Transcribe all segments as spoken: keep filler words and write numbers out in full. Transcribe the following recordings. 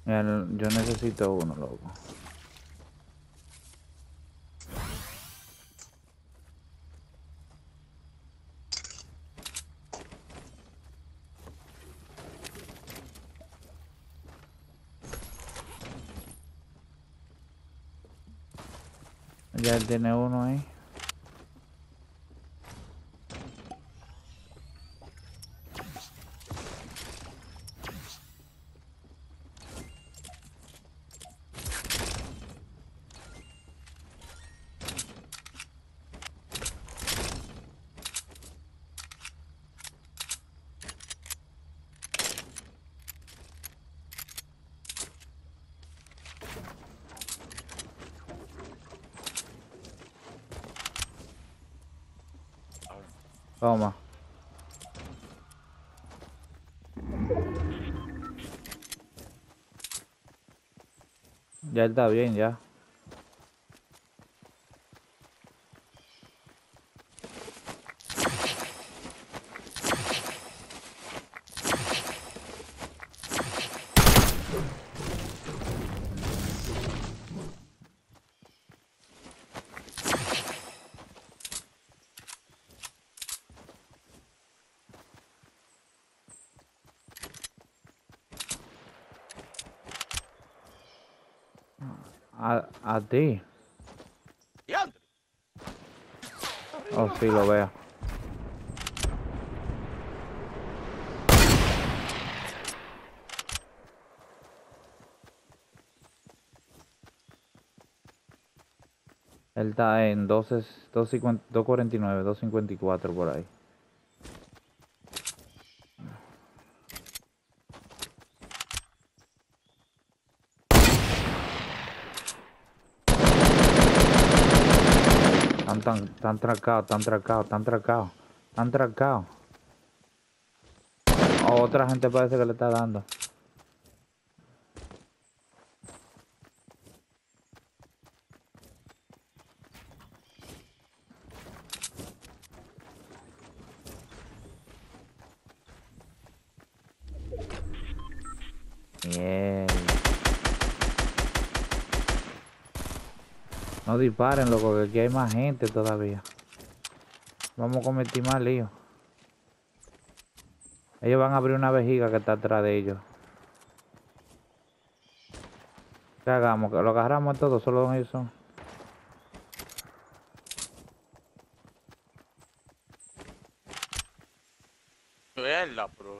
El- yo necesito uno, loco. Ya él tiene uno ahí. Toma. Ya él está bien, ya. A, a ti. ¡Diantre! Oh, sí, lo veo. Él está en doce, dos cuarenta y nueve, dos cincuenta y cuatro por ahí. Están tan, tan tracados, están tracados, están tracados, están tracados. Oh, otra gente parece que le está dando. Bien. No disparen, loco, que aquí hay más gente todavía. Vamos a cometer más lío. Ellos van a abrir una vejiga que está atrás de ellos. ¿Qué hagamos? ¿Que lo agarramos a todos? Solo ellos son. Verla, bro.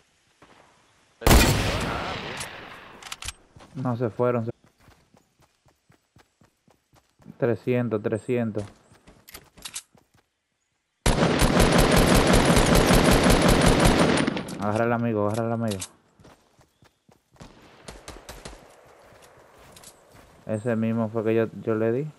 No se fueron. trescientos, trescientos. Agarra al amigo, agarra al amigo. Ese mismo fue que yo, yo le di.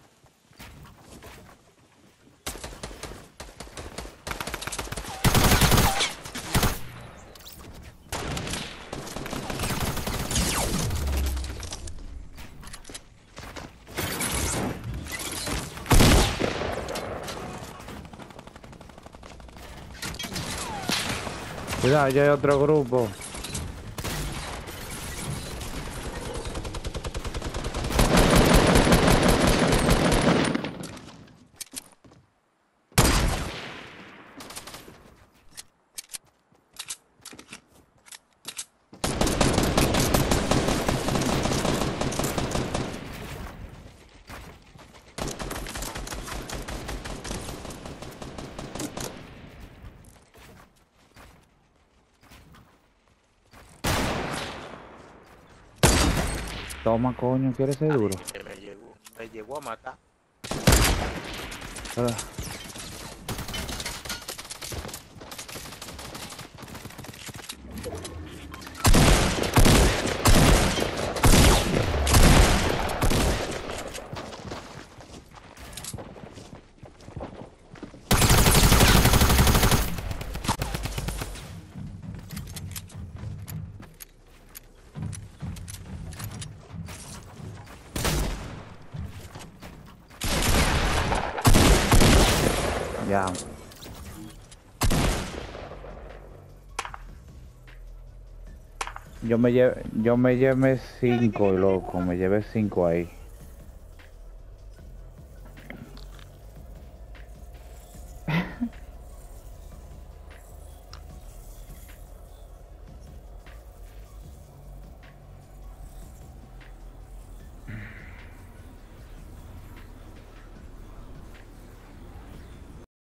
Cuidado, ya hay otro grupo. Toma, coño, ¿quieres ser duro? Que me llegó, me llegó a matar. Ah, ya. Yo me llevé, yo me llevé cinco, loco, me llevé cinco ahí.